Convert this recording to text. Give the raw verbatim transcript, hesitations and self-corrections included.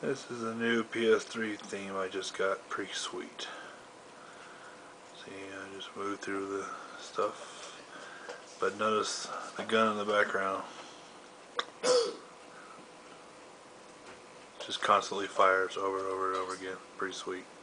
This is a new P S three theme I just got, pretty sweet. See, I just moved through the stuff, but notice the gun in the background just constantly fires over and over and over again. Pretty sweet.